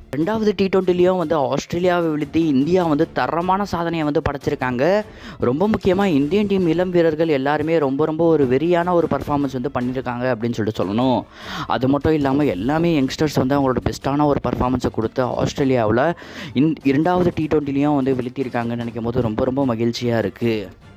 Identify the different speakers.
Speaker 1: ரெண்டாவது T20லையும் வந்து ஆஸ்திரேலியாவை வீழ்த்தி இந்தியா வந்து தரமான சாதனையை வந்து படைச்சிருக்காங்க. ரொம்ப முக்கியமாக இந்தியன் டீம் இளம் வீரர்கள் எல்லாருமே ரொம்ப ஒரு வெறியான ஒரு பர்ஃபார்மன்ஸ் வந்து பண்ணியிருக்காங்க அப்படின்னு சொல்லிட்டு சொல்லணும். அது மட்டும் இல்லாமல் எல்லாமே யங்ஸ்டர்ஸ் வந்து அவங்களோட பெஸ்ட்டான ஒரு பர்ஃபார்மன்ஸை கொடுத்து ஆஸ்திரேலியாவில் இரண்டாவது T20லையும் வந்து வீழ்த்தியிருக்காங்கன்னு நினைக்கும் போது ரொம்ப மகிழ்ச்சியாக இருக்குது.